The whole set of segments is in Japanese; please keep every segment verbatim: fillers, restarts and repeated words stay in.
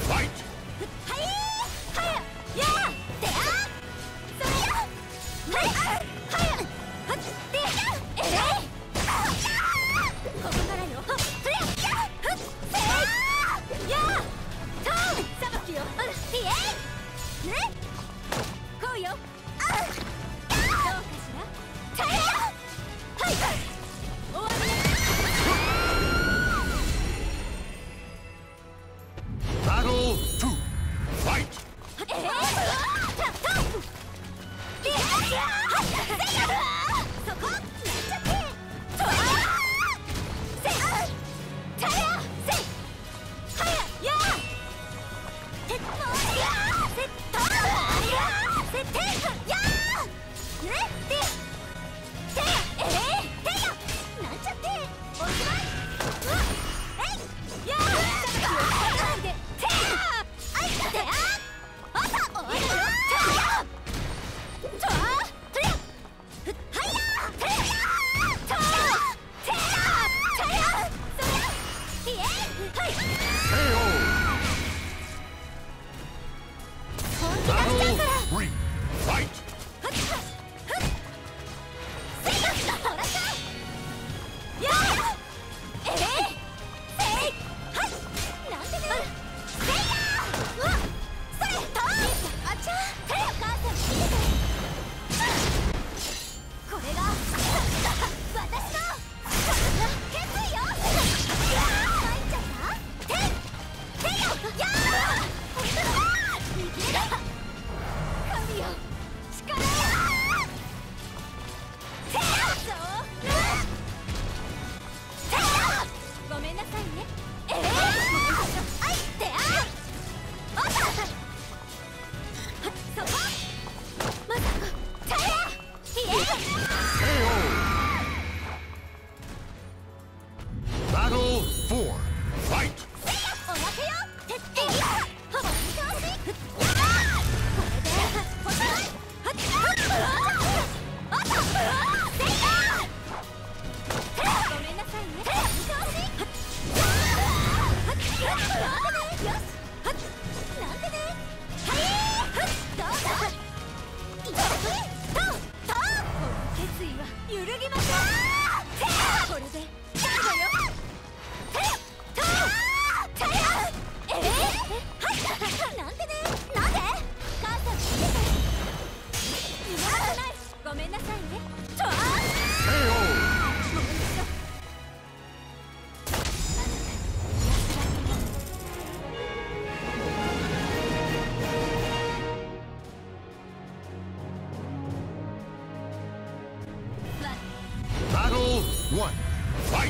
One, fight!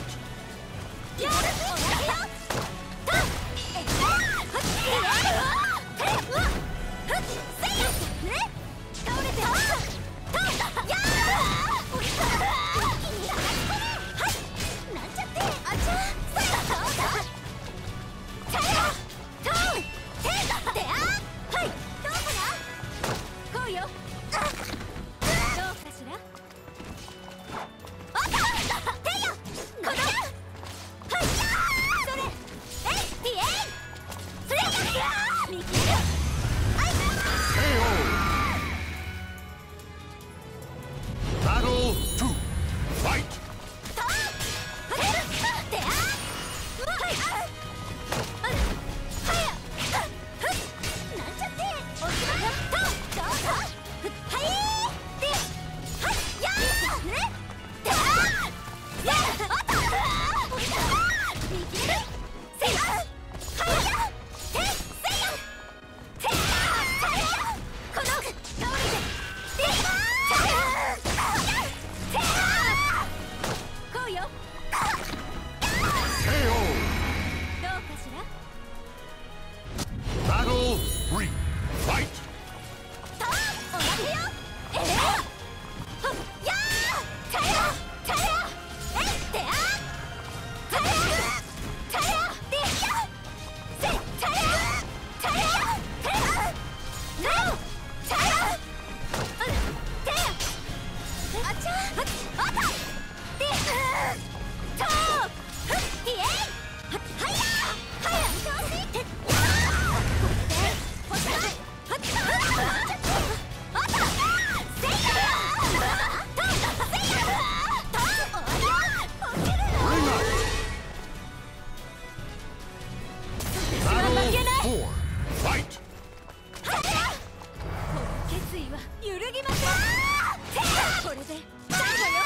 決意は揺るぎません。これで最後よ。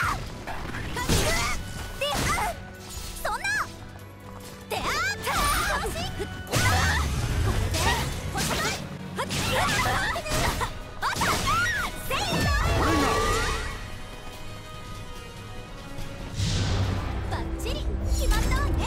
そんなであったこれでほしないはっあったせいだバッチリ決まったわね。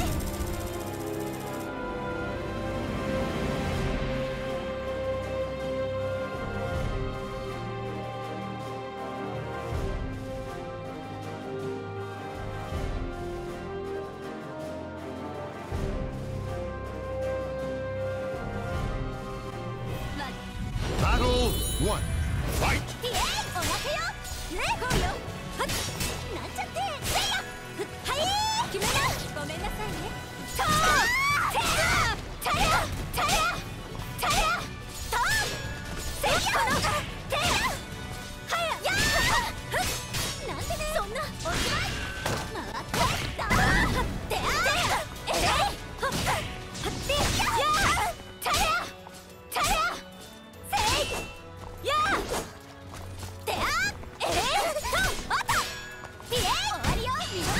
One, fight! イエーイおまけよねこうよはっなんちゃってせいやはい決めなごめんなさいねとーてやたやたやたやとーせいやてやはややーなんでねそんなおしまい回ってだてやえれいはっはってやたやたやせいやーであええー、とあったピエー終わりよ見逃せ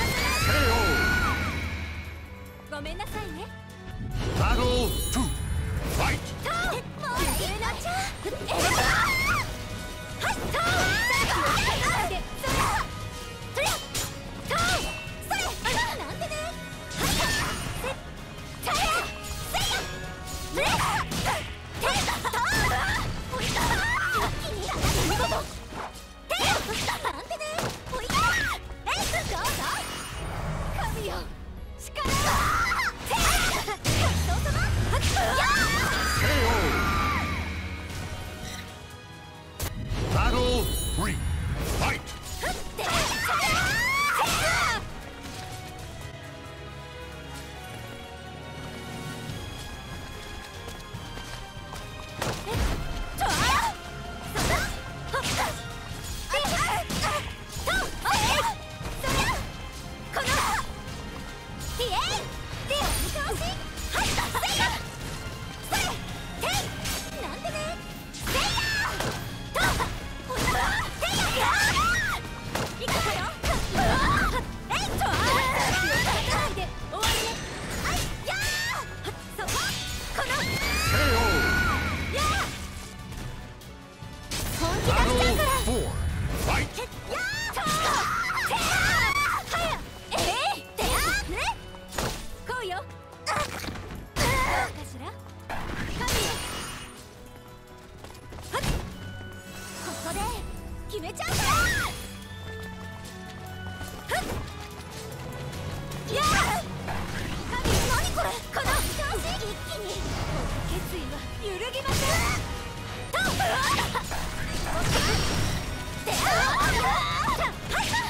ないごめんなさいね Battle two, fight! ともう譲れなっちゃえーはいとーでそれそれとーそれなんでねはいせたやせいやねてとーおいしょ見事てやなんてねおいしょえいどうぞ神よ力をてやごちそうさまやー Battle three, fight! てや決めちゃうからやー神何これこの調子一気に決意は揺るぎませんとっであーはい